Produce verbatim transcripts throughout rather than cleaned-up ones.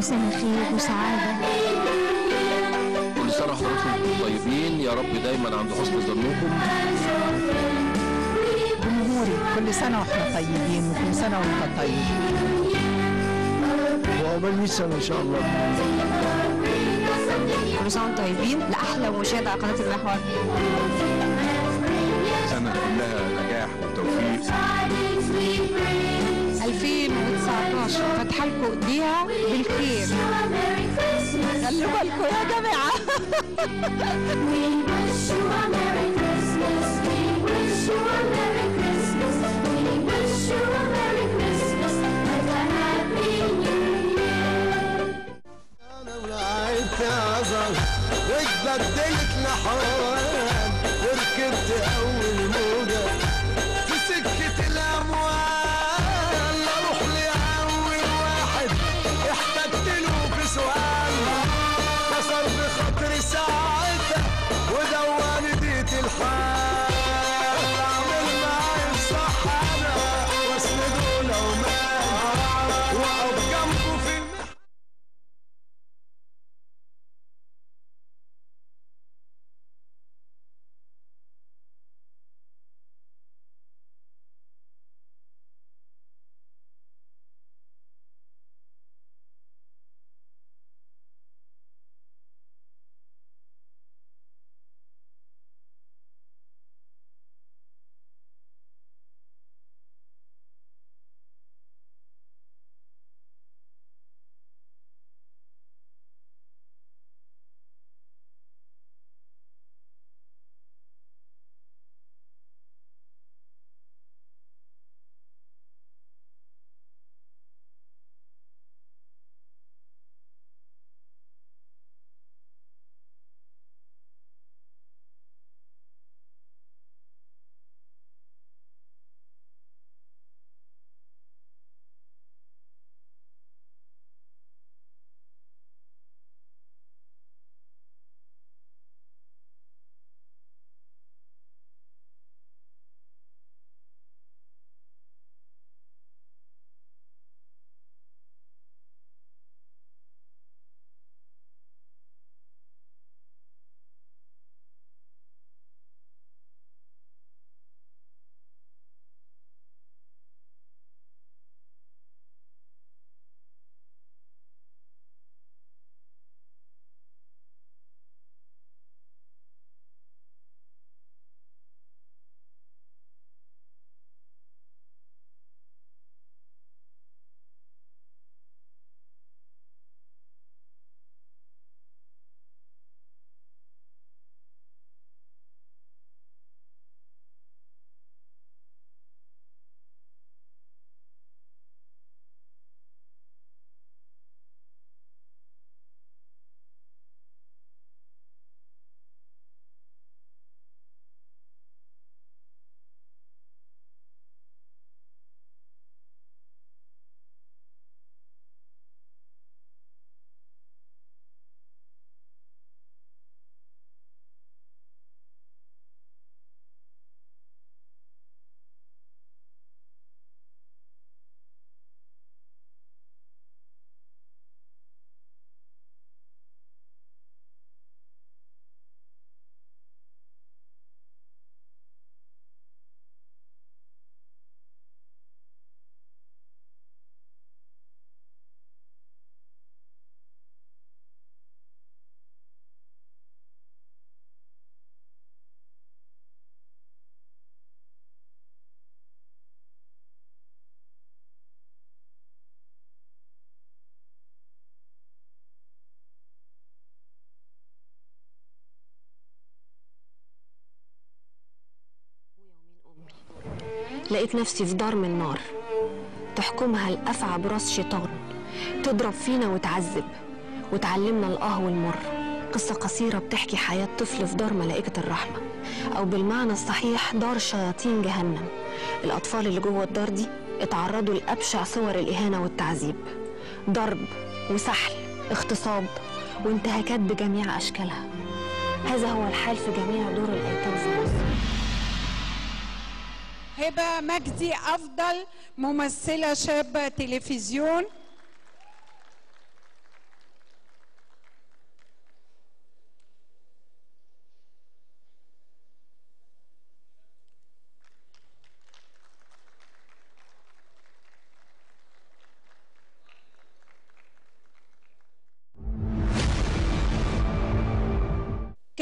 سنة خير وسعادة. كل سنة وحضراتكم طيبين، يا رب دايما عند حسن ظنكم. جمهوري كل سنة واحنا طيبين، وكل سنة وانت طيب. وعقبال مية سنة إن شاء الله. كل سنة وانتم طيبين لأحلى مشاهدة على قناة المحور. سنة كلها نجاح وتوفيق. ألفين وتسعتاشر فاتحة لكم ايديها بالخير. خلوا بالكم يا جماعة. واتبدلت لحوان وركبت اول موجة في سكة الاموال، اروح لاول واحد احتجت له في سؤال، كسر بخاطري ساعتها ودواني ديت الحال، اعمل معايا الصح انا واسنده لو مات واقف جنبه في لقيت نفسي في دار من نار تحكمها الأفعى براس شيطان، تضرب فينا وتعذب وتعلمنا الآه والمر. قصة قصيرة بتحكي حياة طفل في دار ملائكة الرحمة، أو بالمعنى الصحيح دار شياطين جهنم. الأطفال اللي جوه الدار دي اتعرضوا لأبشع صور الإهانة والتعذيب، ضرب وسحل، اغتصاب وانتهاكات بجميع أشكالها. هذا هو الحال في جميع دور الأيتام في مصر. هبة مجدي، أفضل ممثلة شابة تلفزيون.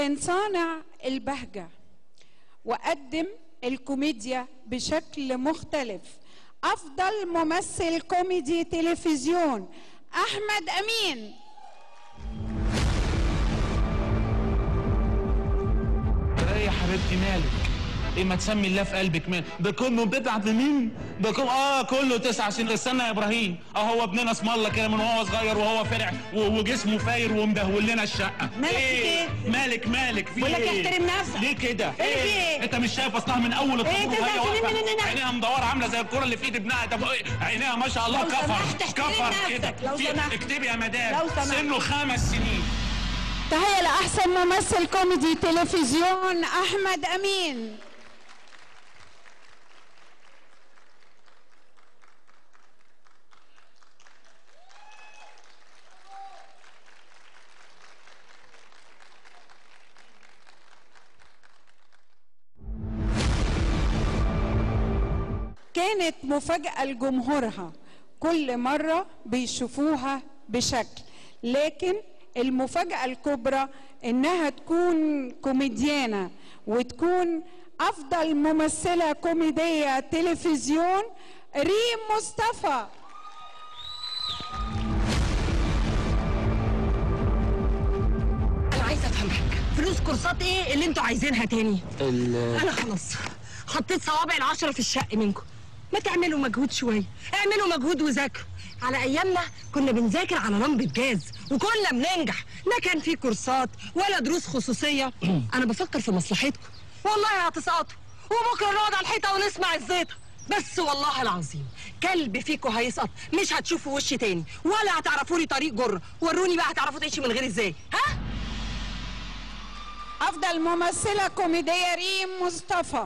كان صانع البهجة وقدم الكوميديا بشكل مختلف. أفضل ممثل كوميدي تلفزيون أحمد أمين. يا حبيبتي مالك؟ ايه ما تسمي الله في قلبك مال؟ ده كله بتاع سنين؟ ده كله اه كله تسع سنين. استنى يا ابراهيم، اه هو ابننا اسم الله كده من وهو صغير وهو فرع وجسمه فاير ومدهول لنا الشقه. مالك ايه؟ في مالك مالك في بقول لك ايه؟ احترم نفسك. ليه كده؟ ايه في ايه؟ انت مش شايف اصلها من اول الطابور ايه تسع سنين من هنا؟ عينيها مدوره عامله زي الكوره اللي في ايد ابنها. طب عينيها ما شاء الله كفر كفر كده. لو سمحت اكتبي يا مدام، لو سمحت سنه خمس سنين. تحية لأحسن ممثل كوميدي تلفزيون أحمد أمين. كانت مفاجأة لجمهورها، كل مرة بيشوفوها بشكل، لكن المفاجأة الكبرى إنها تكون كوميديانة وتكون أفضل ممثلة كوميدية تلفزيون ريم مصطفى. أنا عايزة أفهم حاجة، فلوس كورسات إيه اللي أنتوا عايزينها تاني؟ أنا خلاص حطيت صوابع العشرة في الشق منكم، ما تعملوا مجهود شوية، اعملوا مجهود وذاكروا. على أيامنا كنا بنذاكر على لمبة جاز وكنا بننجح، لا كان في كورسات ولا دروس خصوصية. أنا بفكر في مصلحتكم، والله هتسقطوا وبكرة نقعد على الحيطة ونسمع الزيطة. بس والله العظيم كلب فيكم هيسقط، مش هتشوفوا وشي تاني ولا هتعرفوا لي طريق جرة. وروني بقى هتعرفوا تعيشوا من غير ازاي. ها؟ أفضل ممثلة كوميدية ريم مصطفى.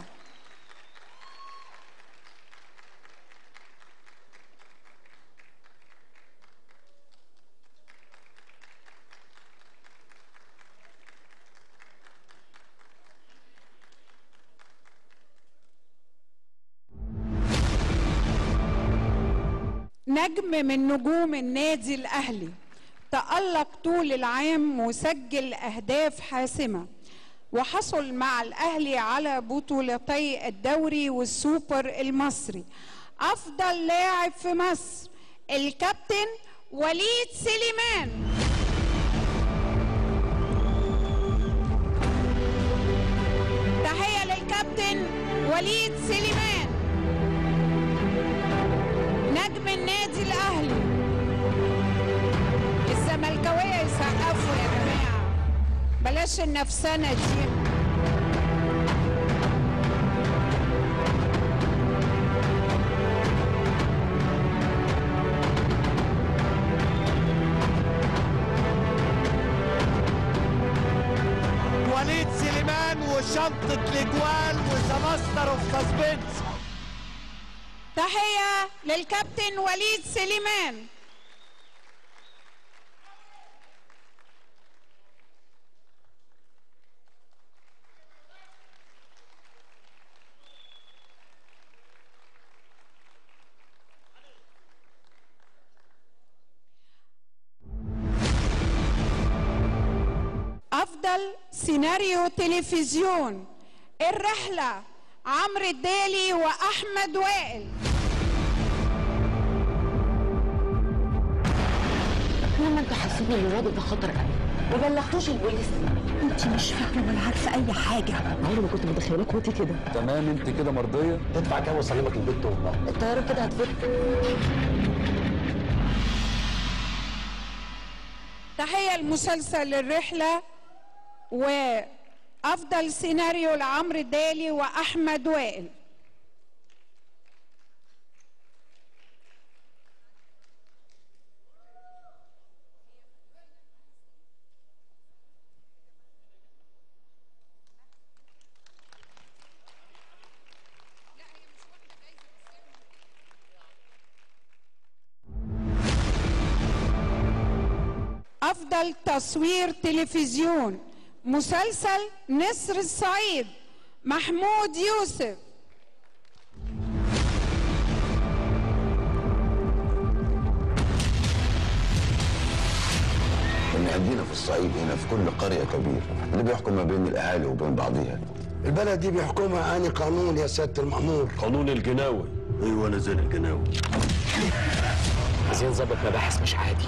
نجم من نجوم النادي الأهلي، تألق طول العام وسجل أهداف حاسمة، وحصل مع الأهلي على بطولتي الدوري والسوبر المصري. أفضل لاعب في مصر الكابتن وليد سليمان. تحية للكابتن وليد سليمان نجم النادي الأهلي. الزملكاوية يسقفوا يا جماعة، بلاش النفسنة دي. وليد سليمان وشنطة الاجوال وذا ماستر اوف سسبنس. تحية للكابتن وليد سليمان. أفضل سيناريو تلفزيون الرحلة عمرو الدالي وأحمد وائل. لما انتوا حاسين ان الواد ده خطر قوي ما بلغتوش البوليس؟ انت مش فاكره ولا عارفه اي حاجه. عمري ما كنت متخيلاك وانت كده. تمام انت كده مرضيه؟ ادفع كام واسلمك البيت والله. الطياره كده هتفك. تحية المسلسل الرحلة وأفضل سيناريو لعمرو الدالي وأحمد وائل. أفضل تصوير تلفزيون مسلسل نسر الصعيد محمود يوسف. كنا قدينا في الصعيد. الصعيد هنا في كل قريه كبير اللي بيحكم ما بين الاهالي وبين بعضيها. البلد دي بيحكمها اني قانون يا سياده المأمور؟ قانون الجناوي. ايوه انا زي الجناوي. عايزين نظبط مباحث مش عادي.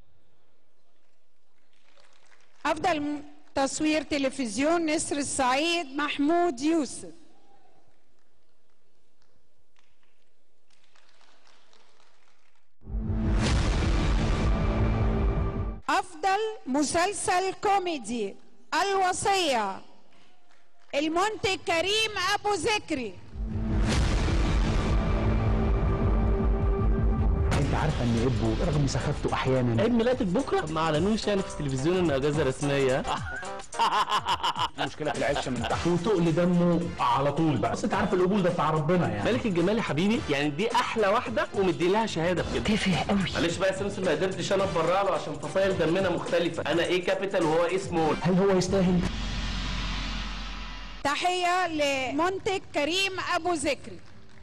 أفضل تصوير تلفزيون نسر الصعيد محمود يوسف. أفضل مسلسل كوميدي الوصية المنتج كريم أبو ذكري. انت عارفه ان ابو رغم سخافته احيانا عيد ميلادك بكره ما اعلنوش يعني في التلفزيون انه اجازه رسميه. المشكله في العشه من تحت وتقل دمه على طول بقى. بس انت عارف القبول ده بتاع ربنا يعني. ملك الجمال يا حبيبي يعني دي احلى واحده ومدي لها شهاده بجد. تافه قوي. معلش بقى يا سمسم ما قدرتش انا اتبرع له عشان فصائل دمنا مختلفه. انا ايه كابيتال وهو ايه سمول. هل هو يستاهل؟ تحيه لمنتج كريم ابو ذكري.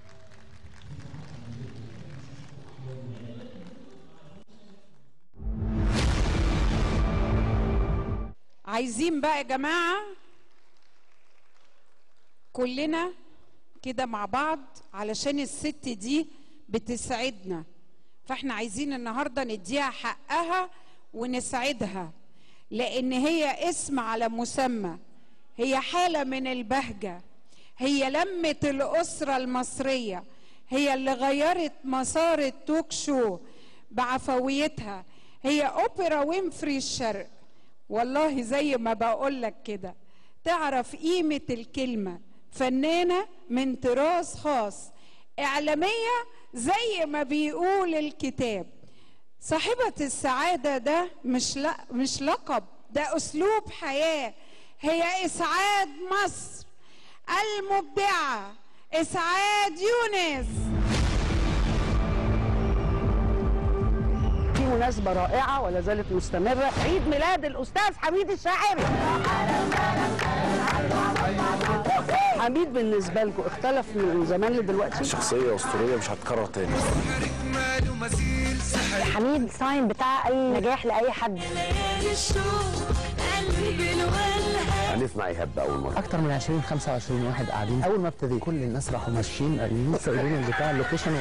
عايزين بقى يا جماعة كلنا كده مع بعض علشان الست دي بتسعدنا، فاحنا عايزين النهاردة نديها حقها ونسعدها، لأن هي اسم على مسمى، هي حالة من البهجة، هي لمة الأسرة المصرية، هي اللي غيرت مسار التوك شو بعفويتها، هي أوبرا وينفري الشرق. والله زي ما بقول لك كده تعرف قيمة الكلمة، فنانة من طراز خاص، إعلامية زي ما بيقول الكتاب. صاحبة السعادة ده مش لا مش لقب، ده أسلوب حياة، هي إسعاد مصر المبدعة إسعاد يونس. مناسبة رائعة ولا زالت مستمرة، عيد ميلاد الأستاذ حميد الشاعري. حميد بالنسبة لكم اختلف من زمان لدلوقتي؟ شخصية أسطورية مش هتكرر تاني. حميد ساين بتاع أي نجاح لأي حد. هنسمع إيهاب أول مرة. أكتر من عشرين خمسة وعشرين واحد قاعدين، أول ما ابتدي كل الناس راحوا ماشيين قايلين سايبين بتاع اللوكيشن.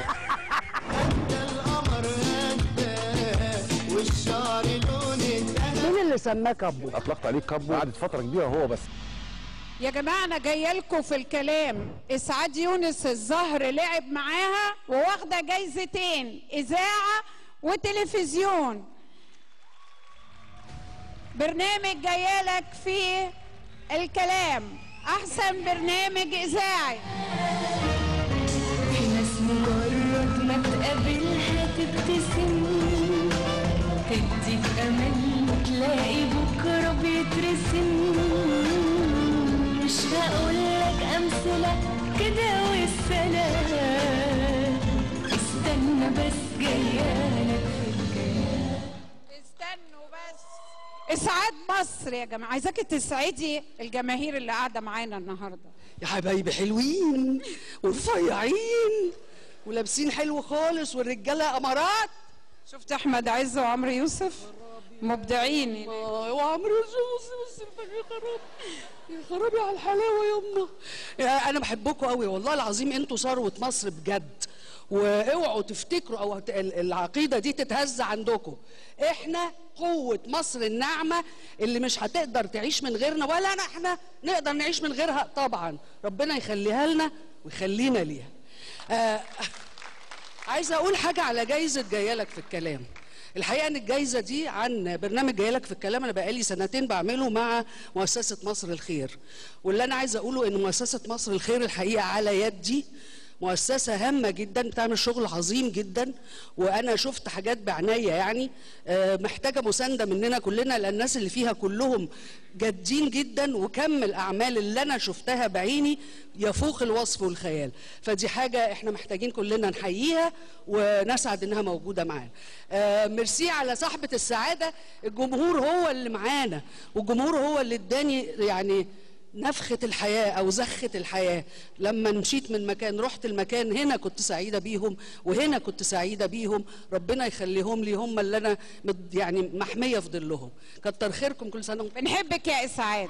مين اللي سماه كابو؟ أطلقت عليه كابو، قعدت فترة كبيرة هو بس. يا جماعة أنا جاية لكم في الكلام، إسعاد يونس الزهر لعب معاها وواخدة جايزتين إذاعة وتلفزيون. برنامج جاية لك في الكلام أحسن برنامج إذاعي. في ناس مجرد ما تقابلها تبتسم، تديك أمل تلاقي بكرة بيترسم. مش هقولك أمثلة كده والسلام، استنى بس جايالك في الكلام. استنوا بس. إسعاد مصر يا جماعة، عايزاكي تسعدي الجماهير اللي قاعدة معانا النهاردة. يا حبايبي حلوين ورفيعين ولابسين حلو خالص والرجالة أمارات. شفت أحمد عز وعمرو يوسف مبدعين. وعمرو يوسف بس يا خراب يا خرابي على الحلاوه يا امنا. انا بحبكم قوي والله العظيم، انتوا ثروه مصر بجد، واوعوا تفتكروا او العقيده دي تتهز عندكم. احنا قوه مصر الناعمه اللي مش هتقدر تعيش من غيرنا، ولا احنا نقدر نعيش من غيرها طبعا. ربنا يخليها لنا ويخلينا ليها. آه عايزه اقول حاجه على جايزه جايالك في الكلام. الحقيقه ان الجايزه دي عن برنامج جايلك في الكلام، انا بقالي سنتين بعمله مع مؤسسه مصر الخير، واللي انا عايزه اقوله ان مؤسسه مصر الخير الحقيقه على يدي مؤسسه هامه جدا، بتعمل شغل عظيم جدا، وانا شفت حاجات بعناية يعني محتاجه مسانده مننا كلنا، لان الناس اللي فيها كلهم جادين جدا، وكم الاعمال اللي انا شفتها بعيني يفوق الوصف والخيال. فدي حاجه احنا محتاجين كلنا نحييها ونسعد انها موجوده معانا. ميرسي على صاحبه السعاده، الجمهور هو اللي معانا، والجمهور هو اللي اداني يعني نفخة الحياة أو زخة الحياة. لما مشيت من مكان رحت المكان، هنا كنت سعيدة بيهم وهنا كنت سعيدة بيهم. ربنا يخليهم لي، هم اللي أنا يعني محمية في ظلهم. كتر خيركم، كل سنة وانتم بنحبك يا إسعاد.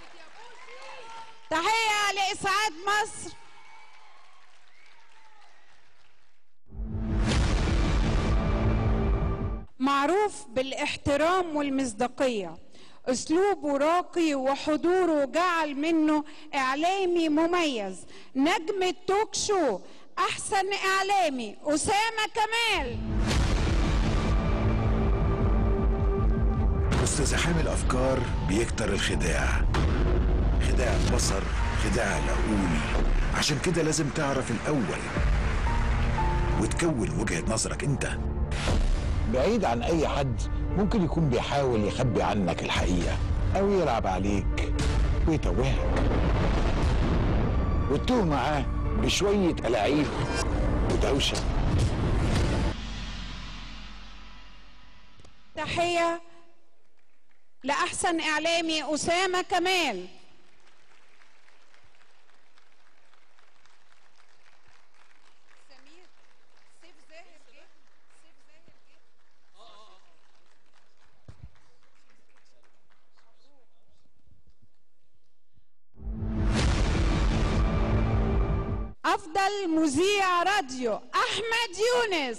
تحية لإسعاد مصر. معروف بالاحترام والمصداقية، أسلوبه راقي وحضوره جعل منه إعلامي مميز. نجم التوك شو، أحسن إعلامي أسامة كمال. وسط زحام الأفكار بيكتر الخداع، خداع البصر، خداع العقول. عشان كده لازم تعرف الأول وتكون وجهة نظرك أنت. بعيد عن أي حد ممكن يكون بيحاول يخبي عنك الحقيقة أو يلعب عليك ويتوهك، وتتوه معاه بشوية ألاعيب ودوشة. تحية لأحسن إعلامي أسامة كمال. أفضل مذيع راديو أحمد يونس.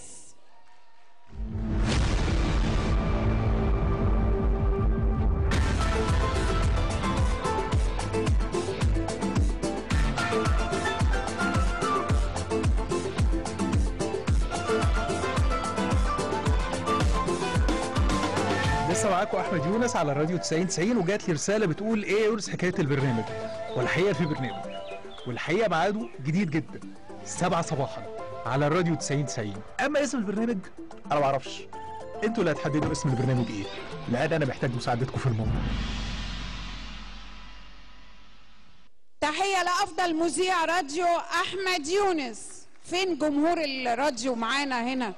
لسه معاكم احمد يونس على الراديو تسعين تسعين، وجات لي رساله بتقول ايه يا يونس حكايه البرنامج؟ والحقيقه في برنامج، والحقيقه ميعاده جديد جدا السابعة صباحا على الراديو تسعين تسعين. اما اسم البرنامج انا ما اعرفش، انتوا اللي هتحددوا اسم البرنامج ايه، لان انا محتاج مساعدتكم في الموضوع. تحيه لافضل مذيع راديو احمد يونس. فين جمهور الراديو معانا هنا؟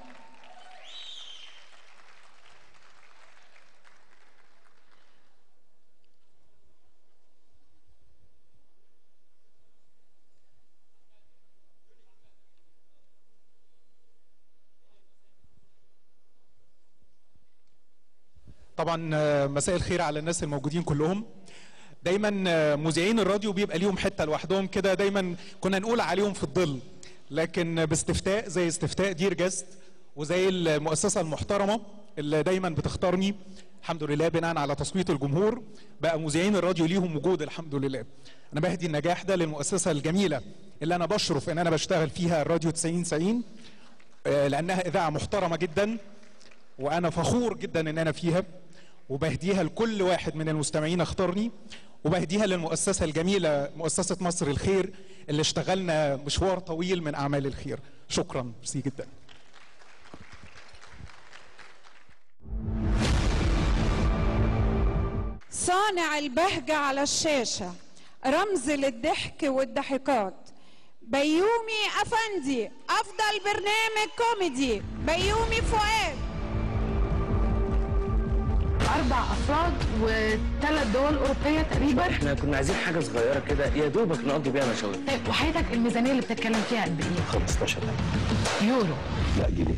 طبعا مساء الخير على الناس الموجودين كلهم. دايما مذيعين الراديو بيبقى ليهم حته لوحدهم كده، دايما كنا نقول عليهم في الظل، لكن باستفتاء زي استفتاء دير جاست وزي المؤسسه المحترمه اللي دايما بتختارني الحمد لله بناء على تصويت الجمهور، بقى مذيعين الراديو ليهم وجود الحمد لله. انا بهدي النجاح ده للمؤسسه الجميله اللي انا بشرف ان انا بشتغل فيها، الراديو تسعين تسعين، لانها اذاعه محترمه جدا وانا فخور جدا ان انا فيها، وبهديها لكل واحد من المستمعين اختارني، وبهديها للمؤسسه الجميله مؤسسه مصر الخير اللي اشتغلنا مشوار طويل من اعمال الخير. شكرا، ميرسي جدا. صانع البهجه على الشاشه، رمز للضحك والضحكات، بيومي افندي. افضل برنامج كوميدي بيومي فؤاد. أربع أفراد وثلاث دول أوروبية تقريبا. احنا كنا عايزين حاجة صغيرة كده يا دوبك نقضي بيها مشاوير. طيب وحياتك الميزانية اللي بتتكلم فيها قد إيه؟ خمستاشر ألف يورو. لا جنيه.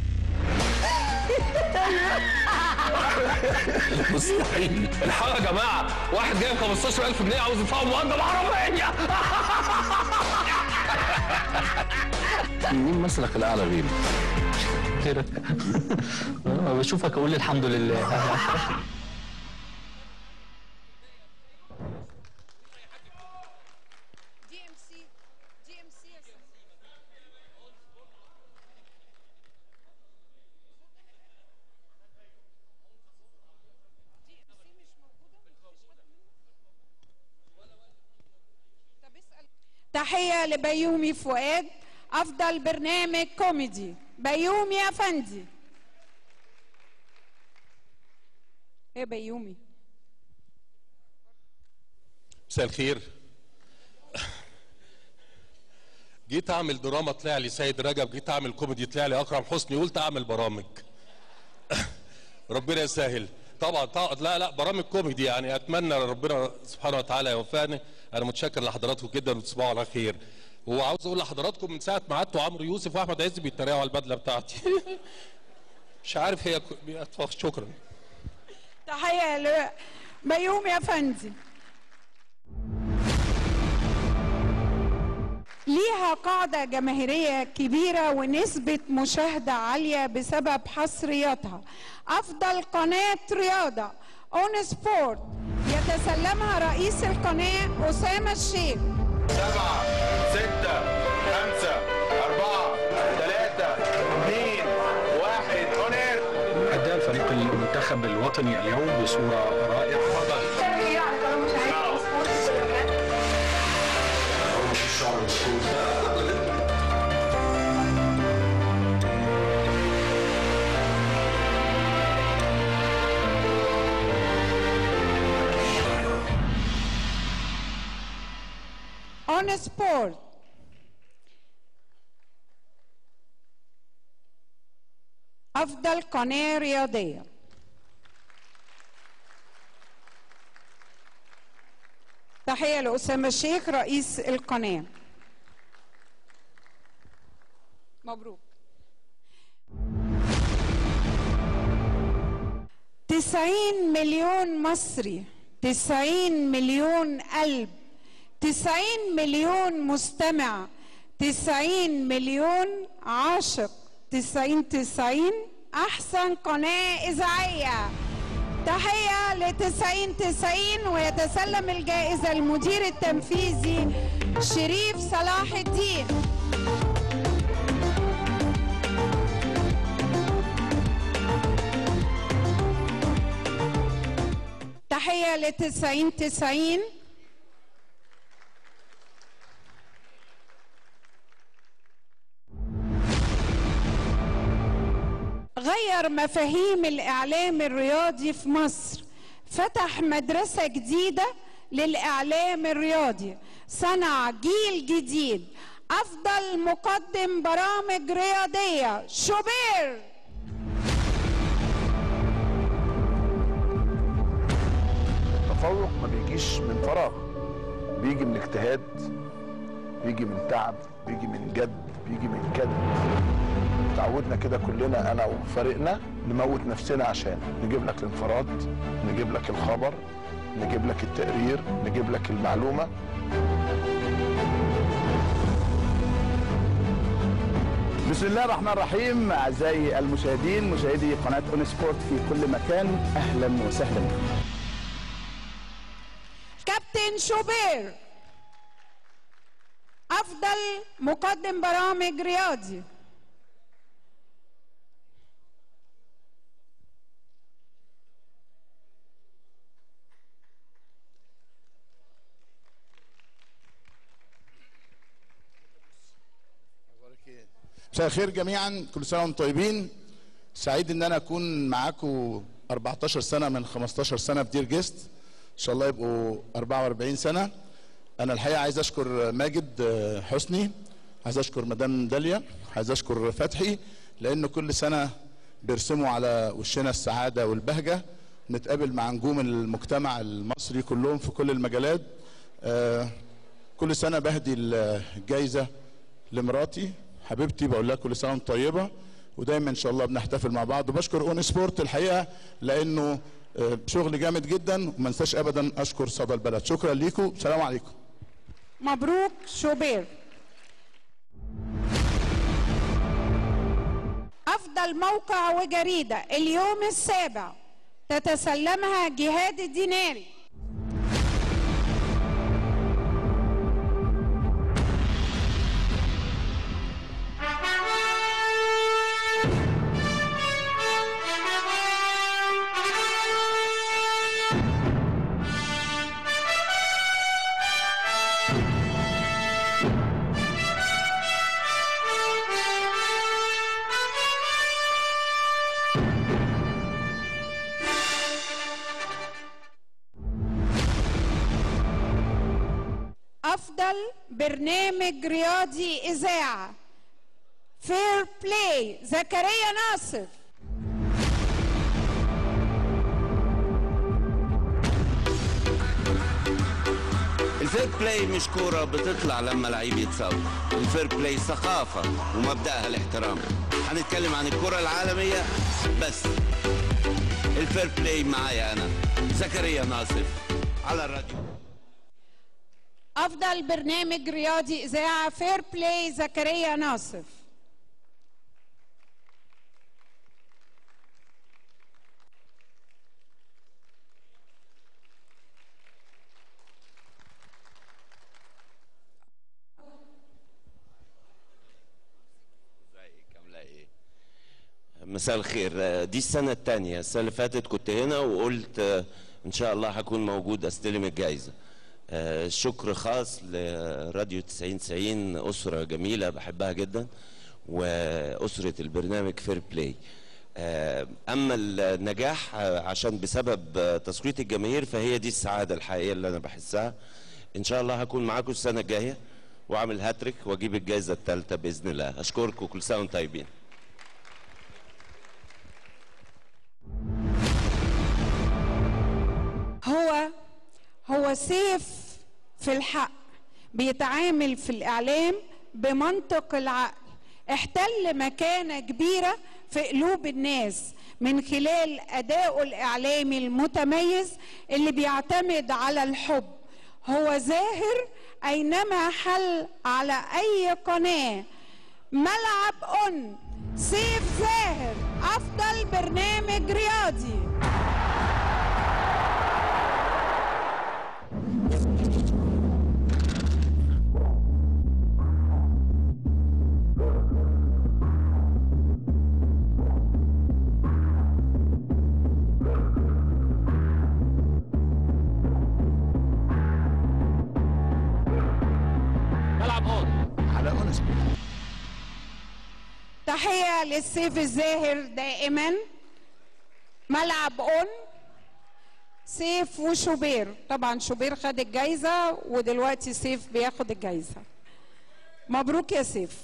مستحيل. الحقوا يا جماعة، واحد جايب خمستاشر ألف جنيه عاوز يدفعوا مقدم عربية. مين مسلك الأعلى غيري؟ خيرك. بشوفك أقول الحمد لله. تحية لبيومي فؤاد. أفضل برنامج كوميدي بيومي أفندي. إيه بيومي؟ مساء الخير. جيت أعمل دراما طلع لي سيد رجب، جيت أعمل كوميدي طلع لي أكرم حسني، قلت أعمل برامج. ربنا يسهل. طبعا طبعا لا لا برامج كوميدي يعني، أتمنى ربنا سبحانه وتعالى يوفقني. انا متشكر لحضراتكم جدا وتصبحوا على خير. وعاوز اقول لحضراتكم من ساعه ما قعدتوا عمرو يوسف واحمد عز بيتريقوا على البدله بتاعتي. مش عارف هي ك... شكرا. تحيه لبيومي يا فندي. ليها قاعدة جماهيرية كبيرة ونسبة مشاهدة عالية بسبب حصرياتها. أفضل قناة رياضة أون سبورت يتسلمها رئيس القناة أسامة الشيخ. سبعة ستة خمسة أربعة ثلاثة اثنين واحد أونير. أدى الفريق المنتخب الوطني اليوم بصورة رائعة. أون سبورت أفضل قناة رياضية. تحية لأسامة الشيخ رئيس القناة. مبروك. تسعين مليون مصري، تسعين مليون قلب، تسعين مليون مستمع، تسعين مليون عاشق، تسعين تسعين أحسن قناة إذاعية. تحية لتسعين تسعين. ويتسلم الجائزة المدير التنفيذي شريف صلاح الدين. تحية لتسعين تسعين. غير مفاهيم الإعلام الرياضي في مصر، فتح مدرسة جديدة للإعلام الرياضي، صنع جيل جديد. أفضل مقدم برامج رياضية شوبير. التفوق ما بيجيش من فراغ، بيجي من اجتهاد، بيجي من تعب، بيجي من جد، بيجي من كد. تعودنا كده كلنا انا وفريقنا نموت نفسنا عشان نجيب لك الانفراد، نجيب لك الخبر، نجيب لك التقرير، نجيب لك المعلومه. بسم الله الرحمن الرحيم. اعزائي المشاهدين، مشاهدي قناه اون سبورت في كل مكان، اهلا وسهلا. كابتن شوبير افضل مقدم برامج رياضي. مساء الخير جميعا، كل سنه وانتم طيبين. سعيد ان انا اكون معاكم أربعتاشر سنه من خمستاشر سنه في دير جيست، ان شاء الله يبقوا أربعة وأربعين سنه. انا الحقيقه عايز اشكر ماجد حسني، عايز اشكر مدام داليا، عايز اشكر فتحي، لان كل سنه بيرسموا على وشنا السعاده والبهجه. نتقابل مع نجوم المجتمع المصري كلهم في كل المجالات. كل سنه بهدي الجايزه لمراتي حبيبتي، بقول لها كل سنه وانت طيبه، ودايما ان شاء الله بنحتفل مع بعض. وبشكر اون سبورت الحقيقه لانه شغل جامد جدا، وما انساش ابدا اشكر صدى البلد. شكرا ليكم، سلام عليكم. مبروك شوبير. افضل موقع وجريده اليوم السابع تتسلمها جهاد الديناري. أفضل برنامج رياضي إذاعة فير بلاي زكريا ناصر. ازيكم بلاي مش كورة بتطلع لما لعيب يتصاب. الفير بلاي ثقافة ومبدأها الاحترام. هنتكلم عن الكرة العالمية بس. الفير بلاي معايا أنا زكريا ناصف على الراديو. أفضل برنامج رياضي إذاعة فير بلاي زكريا ناصف. مساء الخير. دي السنة الثانية. السنة اللي فاتت كنت هنا وقلت إن شاء الله هكون موجود أستلم الجائزة. شكر خاص لراديو تسعين تسعين، أسرة جميلة بحبها جدا، وأسرة البرنامج فير بلاي. أما النجاح عشان بسبب تصويت الجماهير فهي دي السعادة الحقيقية اللي أنا بحسها. إن شاء الله هكون معاكم السنة الجاية وأعمل هاتريك وأجيب الجائزة الثالثة بإذن الله. أشكركم، كل سنة وأنتم طيبين. هو هو سيف في الحق، بيتعامل في الإعلام بمنطق العقل، احتل مكانة كبيرة في قلوب الناس من خلال أدائه الإعلامي المتميز اللي بيعتمد على الحب. هو زاهر أينما حل على أي قناة. ملعب أون، سيف زاهر أفضل برنامج رياضي. تحية للسيف الزاهر دائما. ملعب اون، سيف وشوبير. طبعا شوبير خد الجايزة ودلوقتي سيف بياخد الجايزة. مبروك يا سيف.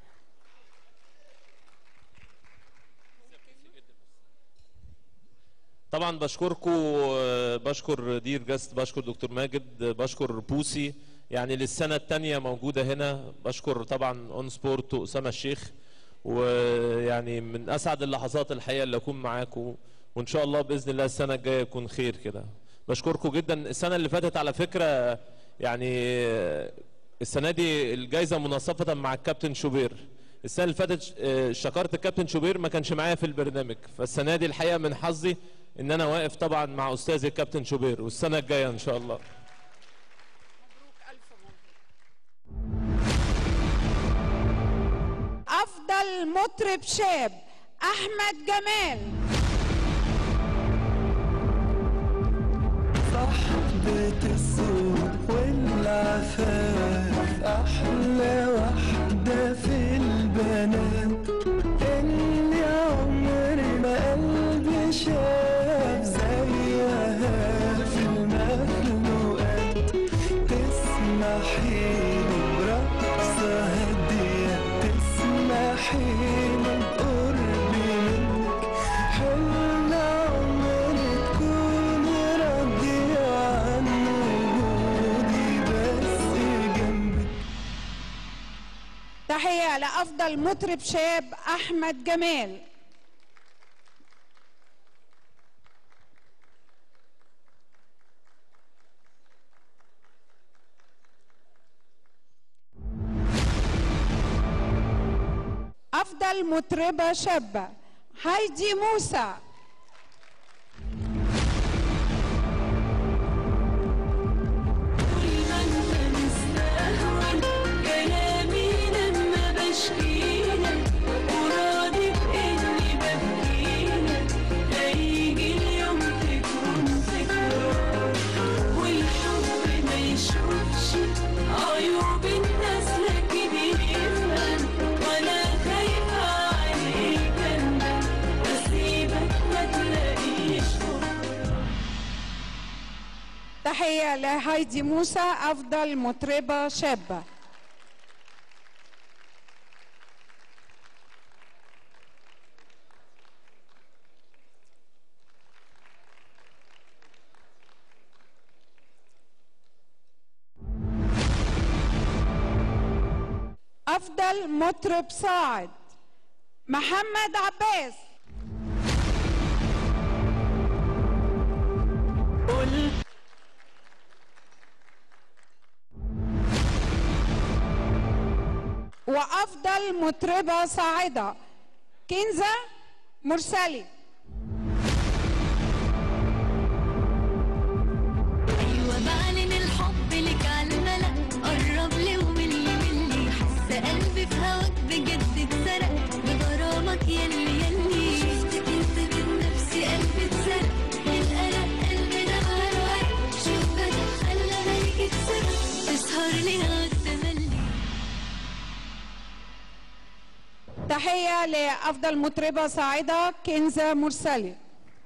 طبعا بشكركم، بشكر دير جاست، بشكر دكتور ماجد، بشكر بوسي يعني للسنة الثانية موجودة هنا. بشكر طبعا اون سبورت وأسامة الشيخ، ويعني من اسعد اللحظات الحقيقه اللي اكون معاكم، وان شاء الله باذن الله السنه الجايه يكون خير كده. بشكركم جدا. السنه اللي فاتت على فكره يعني السنه دي الجائزه مناصفه مع الكابتن شوبير. السنه اللي فاتت شكرت الكابتن شوبير ما كانش معايا في البرنامج، فالسنه دي الحقيقه من حظي ان انا واقف طبعا مع استاذي الكابتن شوبير، والسنه الجايه ان شاء الله. أفضل مطرب شاب أحمد جمال. صاحبة الصوت والعفاف، أحلى واحدة في البنات اللي عمري ما قلبي شاف زيها في المخلوقات. تسمحي لي برقصة هادية، تسمحيلي بقربي منك، حلم عمري تكوني راضية عن وجودي بس جنبك. تحية لأفضل مطرب شاب أحمد جمال. أفضل مطربة شابة هايدي موسى. تحية لهايدي موسى أفضل مطربة شابة. وأفضل مطرب صاعد محمد عباس. وأفضل مطربة صاعدة كنزة مرسلي. أيوة بعلن الحب لك على الملأ، قرب لي وملي ملي، حاسة قلبي في هواك بجد اتسرق بغرامك يلي يلي، شفتك انت من نفسي قلبي اتسرق، القلق قلبي ده ورق، شوف بدأ خلى بالك اتسرق، تسهر لي التملي. تحية لأفضل مطربة صاعدة كنزة مرسلي.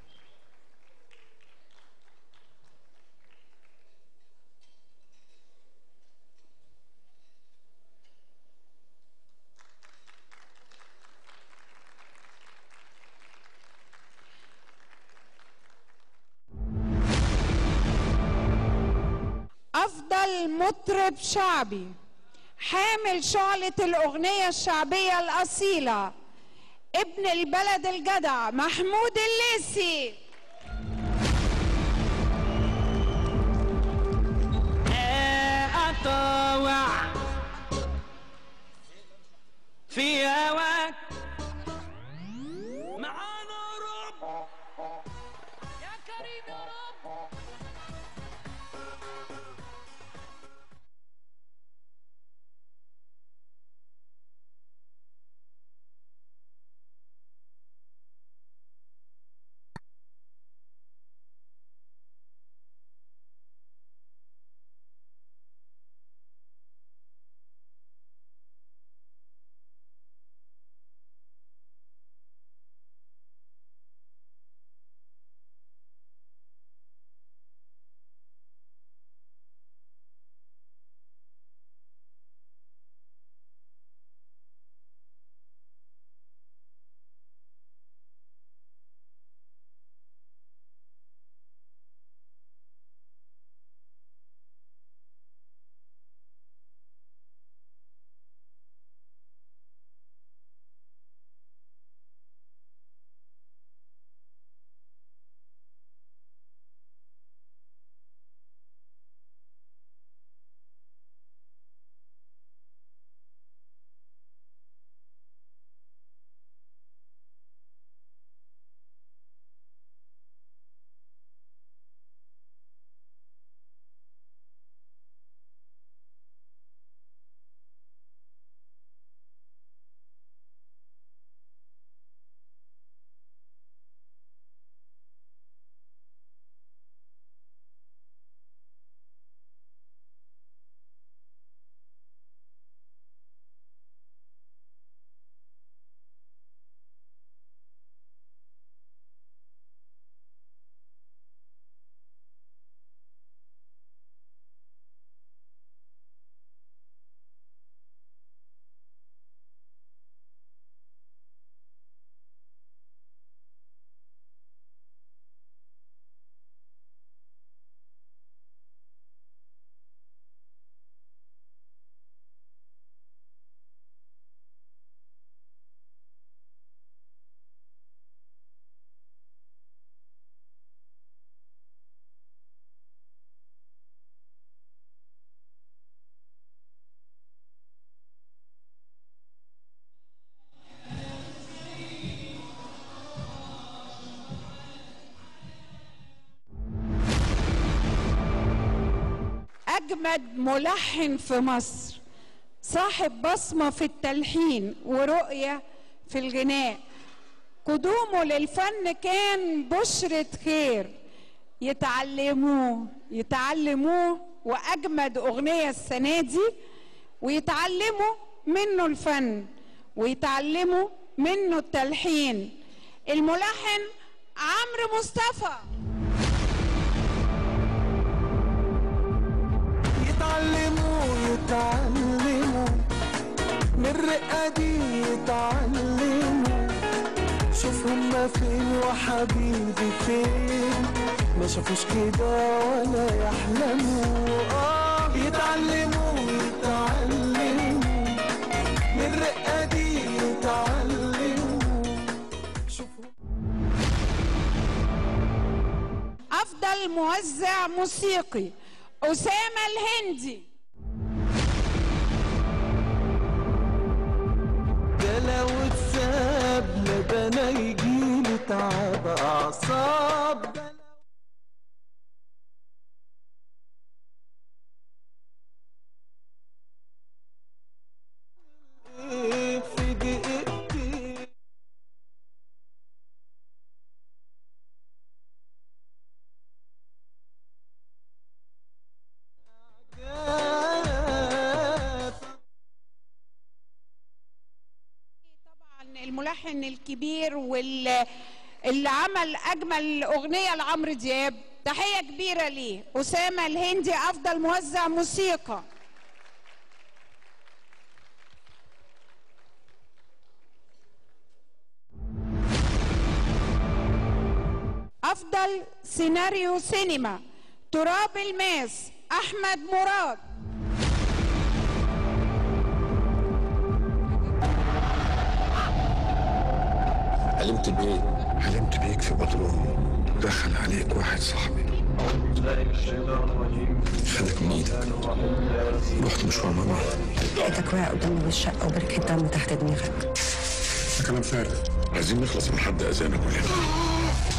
أفضل مطرب شعبي حامل شعلة الأغنية الشعبية الأصيلة ابن البلد الجدع محمود الليثي. أطاوع في هواك معانا رب يا كريم يا رب. أجمد ملحن في مصر، صاحب بصمة في التلحين ورؤية في الغناء. قدومه للفن كان بشرة خير، يتعلموه يتعلموه وأجمد أغنية السنة دي، ويتعلموا منه الفن ويتعلموا منه التلحين. الملحن عمرو مصطفى. يتعلموا يتعلموا من الرقة دي، يتعلموا شوف هما فين وحبيبي فين، ما شافوش كده ولا يحلموا. اه يتعلموا يتعلموا أفضل موزع موسيقي أسامة الهندي. ده لو اتساب لبنا يجيلي تعب أعصاب. في دقيقتي الملحن الكبير واللي اللي عمل اجمل اغنيه لعمرو دياب، تحيه كبيره ليه. اسامه الهندي افضل موزع موسيقى. افضل سيناريو سينما تراب الماس احمد مراد. حلمت بيك حلمت بيك في بطلون، دخل عليك واحد صاحبي خدك من ايدك، رحت مشوار مع بعض، لقيتك واقع قدامي بالشقه وبركه دم تحت دماغك. ده كلام فارغ، عايزين نخلص من حد اذانا كلنا.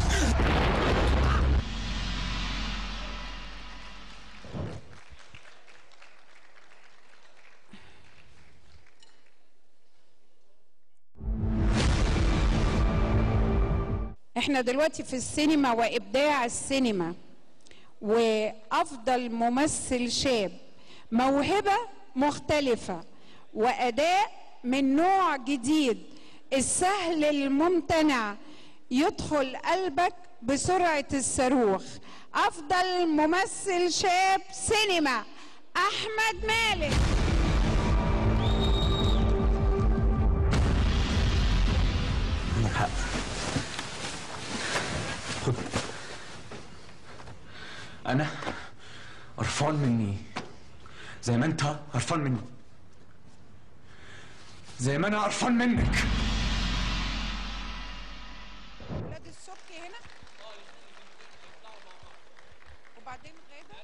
احنا دلوقتي في السينما وابداع السينما، وافضل ممثل شاب، موهبه مختلفه واداء من نوع جديد، السهل الممتنع يدخل قلبك بسرعه الصاروخ. افضل ممثل شاب سينما احمد مالك. عندك حق، أنا قرفان مني زي ما أنت قرفان مني، زي ما أنا قرفان منك. ولاد السبكي هنا وبعدين غابة.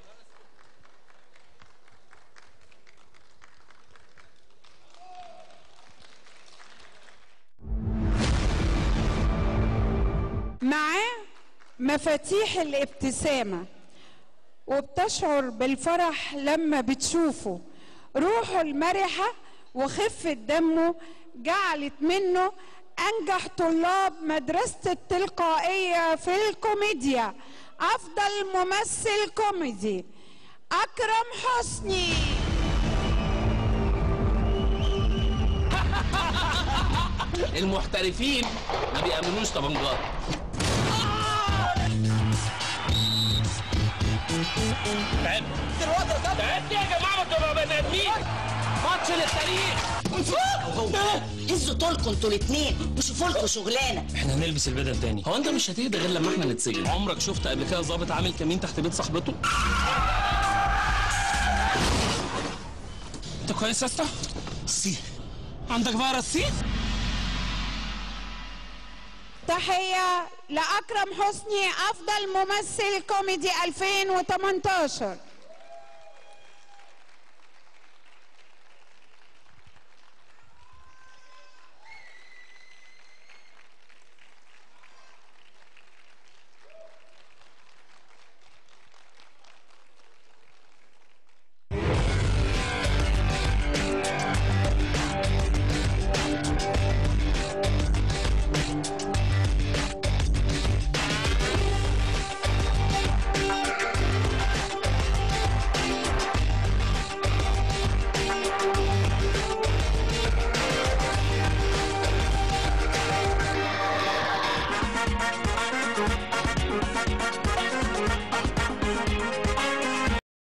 معاه مفاتيح الابتسامة، وبتشعر بالفرح لما بتشوفه. روحه المرحة وخفة دمه جعلت منه أنجح طلاب مدرسة التلقائية في الكوميديا. أفضل ممثل كوميدي أكرم حسني. المحترفين ما بيأمنوش طبنجات. تعبت الوضع ده، تعبت يا جماعه، ما تبقوا بني ادمين. ماتش للتاريخ. هزوا طولكم انتوا الاثنين وشوفوا لكم شغلانه. احنا هنلبس البدل تاني. هو انت مش هتهدى غير لما احنا نتسجن. عمرك شفت قبل كده ظابط عامل كمين تحت بيت صاحبته؟ انت كويس يا اسطى؟ سي عندك فيروس سي؟ تحية لأكرم حسني أفضل ممثل كوميدي ألفين وتمنتاشر.